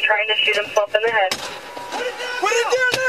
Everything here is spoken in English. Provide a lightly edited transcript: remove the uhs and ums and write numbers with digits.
trying to shoot himself in the head. What are you doing now?